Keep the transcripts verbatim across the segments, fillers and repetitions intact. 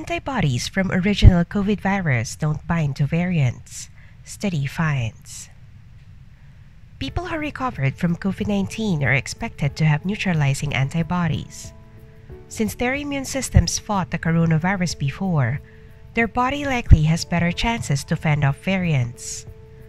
Antibodies from original COVID virus don't bind to variants, study finds. People who recovered from COVID nineteen are expected to have neutralizing antibodies. Since their immune systems fought the coronavirus before, their body likely has better chances to fend off variants.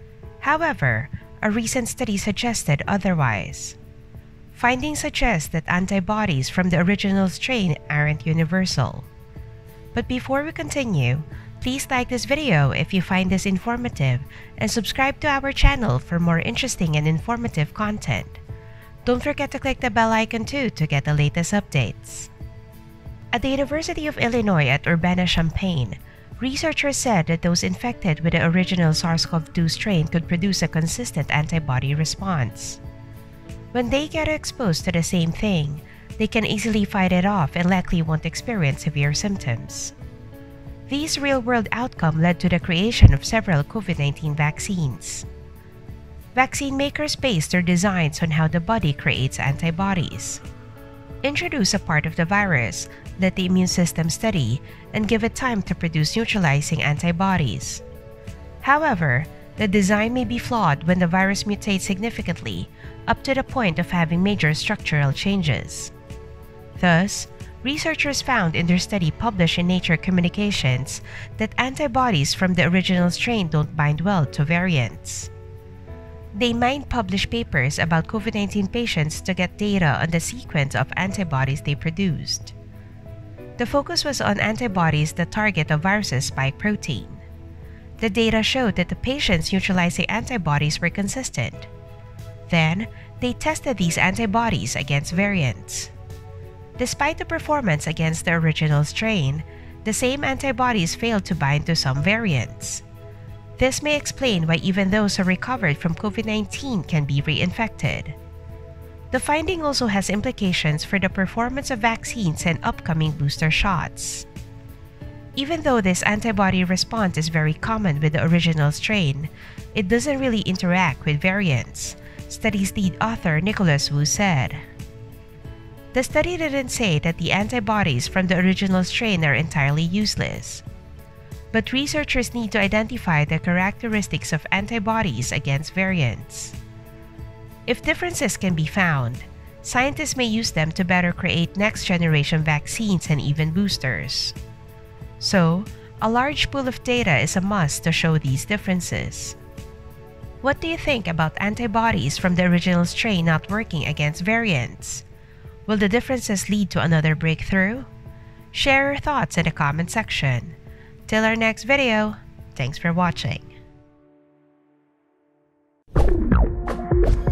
However, a recent study suggested otherwise. Findings suggest that antibodies from the original strain aren't universal. But before we continue, please like this video if you find this informative and subscribe to our channel for more interesting and informative content. Don't forget to click the bell icon too to get the latest updates. At the University of Illinois at Urbana-Champaign, researchers said that those infected with the original SARS CoV two strain could produce a consistent antibody response. When they get exposed to the same thing, they can easily fight it off and likely won't experience severe symptoms. These real-world outcomes led to the creation of several COVID nineteen vaccines. Vaccine makers base their designs on how the body creates antibodies. Introduce a part of the virus, let the immune system study, and give it time to produce neutralizing antibodies. However, the design may be flawed when the virus mutates significantly, up to the point of having major structural changes. Thus, researchers found in their study published in Nature Communications that antibodies from the original strain don't bind well to variants. They might publish papers about COVID nineteen patients to get data on the sequence of antibodies they produced. The focus was on antibodies that target the virus's spike protein. The data showed that the patients' neutralizing antibodies were consistent. Then, they tested these antibodies against variants. Despite the performance against the original strain, the same antibodies failed to bind to some variants. This may explain why even those who recovered from COVID nineteen can be reinfected. The finding also has implications for the performance of vaccines and upcoming booster shots. Even though this antibody response is very common with the original strain, it doesn't really interact with variants, study's lead author Nicholas Wu said. The study didn't say that the antibodies from the original strain are entirely useless. But researchers need to identify the characteristics of antibodies against variants. If differences can be found, scientists may use them to better create next-generation vaccines and even boosters. So, a large pool of data is a must to show these differences. What do you think about antibodies from the original strain not working against variants? Will the differences lead to another breakthrough? Share your thoughts in the comment section. Till our next video, thanks for watching.